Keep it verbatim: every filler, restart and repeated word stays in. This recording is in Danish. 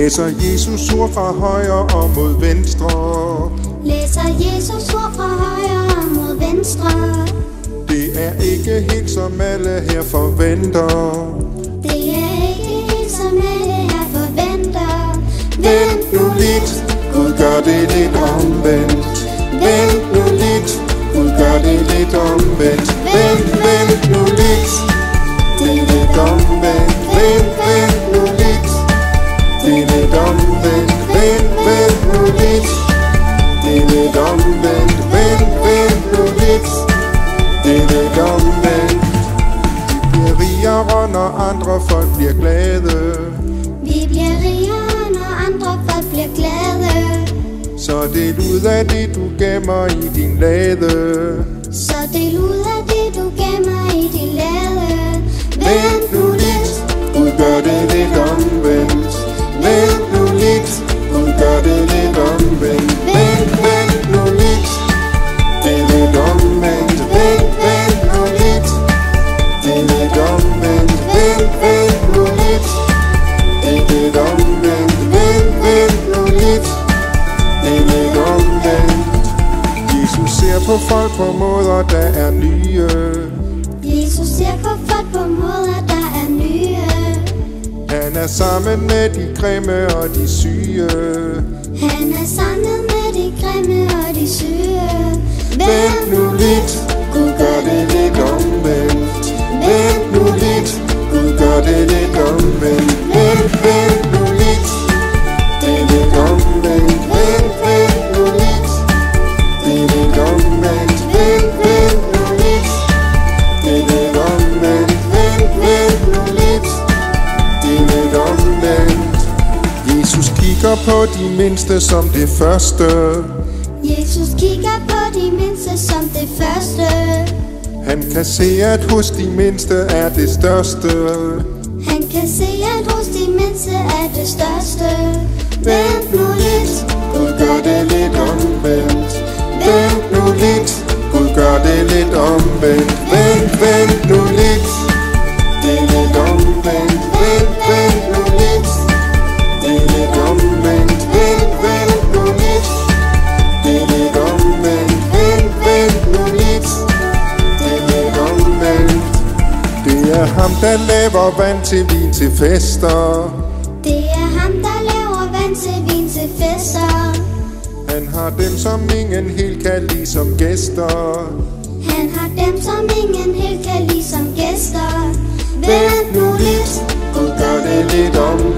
Læser Jesus ord fra højre og mod venstre. Læser Jesus ord fra højre og mod venstre. Det er ikke helt som alle her forventer. Det er ikke helt som alle her forventer. Vent nu lidt, Gud gør det lidt omvendt. Vent nu lidt, Gud gør det lidt omvendt. Vent, vent nu lidt, det er lidt omvendt. Vent, vent nu lidt, det er lidt omvendt. Vent, vent nu lidt, det er lidt omvendt. Vent, vent nu lidt, det er lidt omvendt. Vi bliver rigere, når andre folk bliver glade. Vi bliver rigere, når andre folk bliver glade. Så del ud af det, du gemmer i din lade. Så del ud af det, du gemmer i din lade. Vent nu lidt, Gud gør det lidt omvendt. Vent nu lidt, Gud gør det lidt omvendt. Vent, vent nu lidt, det er lidt omvendt. Vent, vent nu lidt, det er lidt omvendt. Vent, vent nu lidt, det er lidt omvendt. Vent, vent nu lidt, det er lidt omvendt. Jesus ser på folk på måder, der er nye. Jesus ser på folk på måder, der er nye. Han er sammen med de grimme og de syge. Han er sammen med de grimme og de syge. Vent nu lidt, Gud gør det lidt omvendt. Vent nu lidt, Gud gør det lidt omvendt. Vent, vent nu lidt, det er lidt omvendt. Vent, vent nu lidt, det er lidt omvendt. Vent, vent nu lidt, det er lidt omvendt. Vent, vent nu lidt, det er lidt omvendt. Jesus kigger på de mindste som det første. Jesus kigger på de mindste som det første. Han kan se, at hos de mindste er det største. Han kan se, at hos de mindste er det største. Vent nu lidt, Gud gør det lidt omvendt. Vent nu lidt, Gud gør det lidt omvendt. Vent, vent nu lidt, det er lidt omvendt. Vent, vent nu lidt, det er lidt omvendt. Vent, vent nu lidt, det er lidt omvendt. Vent, vent nu lidt, det er lidt omvendt. Det er ham, der laver vand til vin til fester. Det er ham, der laver vand til vin til fester. Han har dem, som ingen helt kan lide som gæster. Han har dem, som ingen helt kan lide som gæster. Vent nu lidt, Gud gør det lidt om.